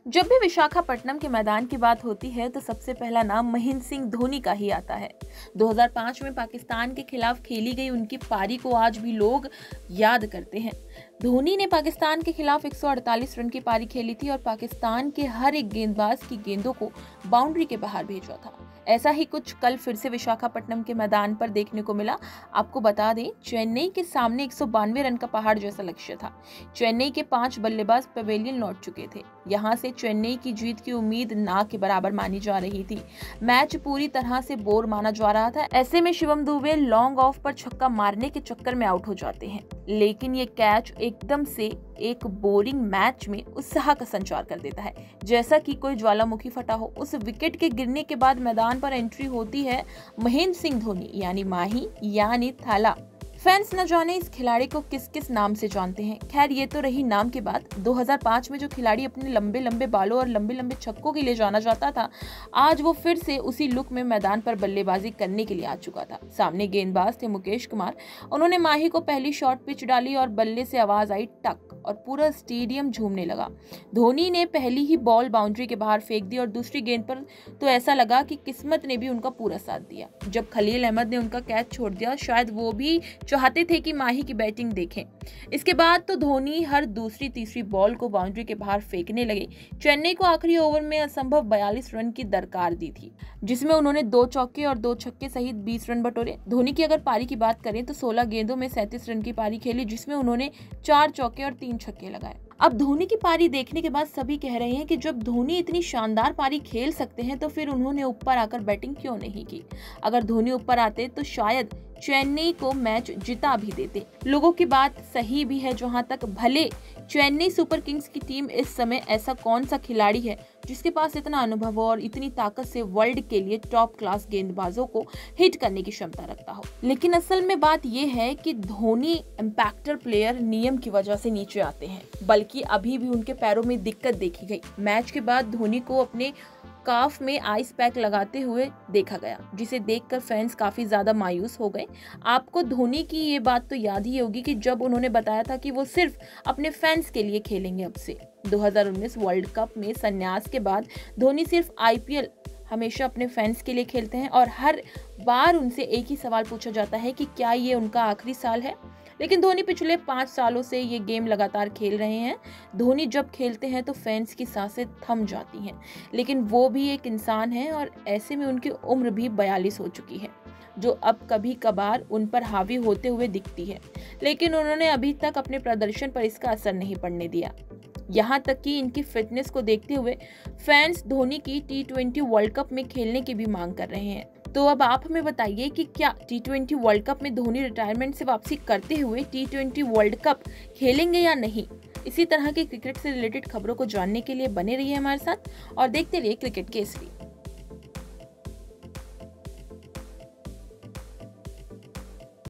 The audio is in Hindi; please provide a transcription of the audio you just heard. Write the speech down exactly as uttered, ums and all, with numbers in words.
जब भी विशाखापट्टनम के मैदान की बात होती है तो सबसे पहला नाम महेंद्र सिंह धोनी का ही आता है। दो हज़ार पाँच में पाकिस्तान के खिलाफ खेली गई उनकी पारी को आज भी लोग याद करते हैं। धोनी ने पाकिस्तान के खिलाफ एक सौ अड़तालीस रन की पारी खेली थी और पाकिस्तान के हर एक गेंदबाज की गेंदों को बाउंड्री के बाहर भेजा था। ऐसा ही कुछ कल फिर से विशाखापट्टनम के मैदान पर देखने को मिला। आपको बता दें, चेन्नई के सामने एक सौ बानवे रन का पहाड़ जैसा लक्ष्य था। चेन्नई के पांच बल्लेबाज पवेलियन लौट चुके थे। यहां से चेन्नई की जीत की उम्मीद ना के बराबर मानी जा रही थी। मैच पूरी तरह से बोर माना जा रहा था। ऐसे में शिवम दुबे लॉन्ग ऑफ पर छक्का मारने के चक्कर में आउट हो जाते हैं, लेकिन ये कैच एकदम से एक बोरिंग मैच में उत्साह का संचार कर देता है, जैसा कि कोई ज्वालामुखी फटा हो। उस विकेट के गिरने के बाद मैदान पर एंट्री होती है महेंद्र सिंह धोनी यानी माही यानी थाला। फैंस न जाने इस खिलाड़ी को किस किस नाम से जानते हैं। खैर, ये तो रही नाम की बात। दो हज़ार पाँच में जो खिलाड़ी अपने लंबे लंबे बालों और लंबे लंबे छक्कों के लिए जाना जाता था, आज वो फिर से उसी लुक में मैदान पर बल्लेबाजी करने के लिए आ चुका था। सामने गेंदबाज थे मुकेश कुमार। उन्होंने माही को पहली शॉर्ट पिच डाली और बल्ले से आवाज आई टक और पूरा स्टेडियम झूमने लगा। धोनी ने पहली ही बॉल बाउंड्री के बाहर फेंक दी और दूसरी गेंद पर तो ऐसा लगा कि किस्मत ने भी उनका पूरा साथ दिया। जब खलील अहमद ने उनका कैच छोड़ दिया, शायद वो भी चाहते थे कि माही की बैटिंग देखें। इसके बाद तो धोनी हर दूसरी तीसरी बॉल को बाउंड्री के बाहर फेंकने लगे। चेन्नई को आखिरी ओवर में असंभव बयालीस रन की दरकार दी थी, जिसमें उन्होंने दो चौके और दो छक्के सहित बीस रन बटोरे। धोनी की अगर पारी की बात करें तो सोलह गेंदों में सैंतीस रन की पारी खेली, जिसमें उन्होंने चार चौके और तीन छक्के लगाए। अब धोनी की पारी देखने के बाद सभी कह रहे हैं कि जब धोनी इतनी शानदार पारी खेल सकते हैं तो फिर उन्होंने ऊपर आकर बैटिंग क्यों नहीं की। अगर धोनी ऊपर आते तो शायद चेन्नई को मैच जिता भी देते। लोगों की बात सही भी है जहां तक भले चेन्नई सुपर किंग्स की टीम इस समय ऐसा कौन सा खिलाड़ी है जिसके पास इतना अनुभव और इतनी ताकत से वर्ल्ड के लिए टॉप क्लास गेंदबाजों को हिट करने की क्षमता रखता हो। लेकिन असल में बात यह है कि धोनी इम्पैक्टर प्लेयर नियम की वजह से नीचे आते हैं, बल्कि अभी भी उनके पैरों में दिक्कत देखी गई। मैच के बाद धोनी को अपने काफ में आइस पैक लगाते हुए देखा गया, जिसे देखकर फैंस काफी ज्यादा मायूस हो गए। आपको धोनी की ये बात तो याद ही होगी कि जब उन्होंने बताया था कि वो सिर्फ अपने फैंस के लिए खेलेंगे। अब से दो हज़ार उन्नीस वर्ल्ड कप में संन्यास के बाद धोनी सिर्फ आईपीएल हमेशा अपने फैंस के लिए खेलते हैं और हर बार उनसे एक ही सवाल पूछा जाता है कि क्या ये उनका आखिरी साल है। लेकिन धोनी पिछले पाँच सालों से ये गेम लगातार खेल रहे हैं। धोनी जब खेलते हैं तो फैंस की सांसें थम जाती हैं, लेकिन वो भी एक इंसान है और ऐसे में उनकी उम्र भी बयालीस हो चुकी है, जो अब कभी कभार उन पर हावी होते हुए दिखती है। लेकिन उन्होंने अभी तक अपने प्रदर्शन पर इसका असर नहीं पड़ने दिया। यहाँ तक कि इनकी फिटनेस को देखते हुए फैंस धोनी की टी ट्वेंटी वर्ल्ड कप में खेलने की भी मांग कर रहे हैं। तो अब आप हमें बताइए कि क्या टी ट्वेंटी वर्ल्ड कप में धोनी रिटायरमेंट से वापसी करते हुए टी ट्वेंटी वर्ल्ड कप खेलेंगे या नहीं। इसी तरह के क्रिकेट से रिलेटेड खबरों को जानने के लिए बने रहिए हमारे साथ और देखते रहिए क्रिकेट केसरी।